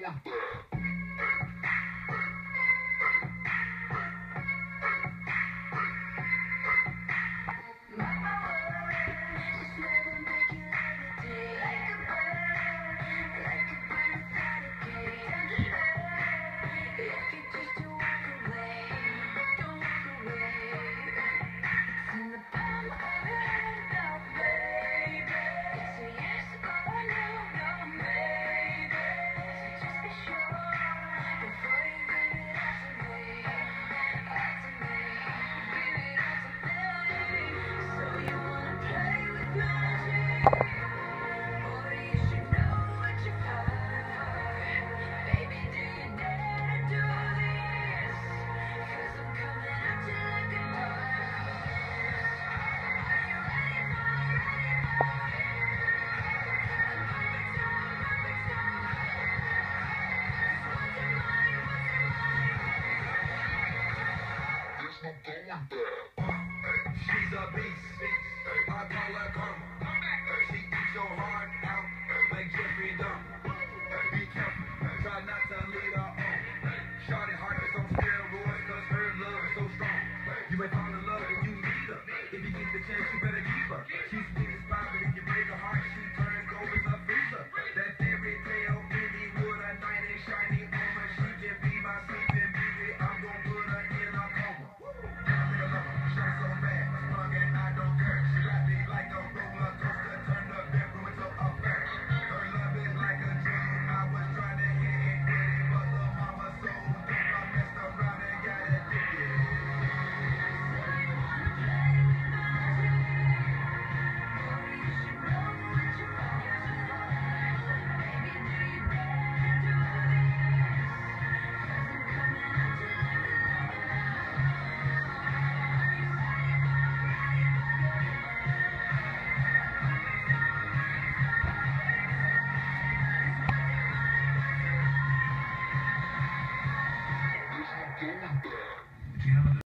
She's a beast. I call her karma. She eats your heart out like Jeffrey Dahmer. Be careful, try not to lead her on. Shorty heart is on steroids cause her love is so strong. You may fall in love when you meet her. If you get the chance, you better keep her. She's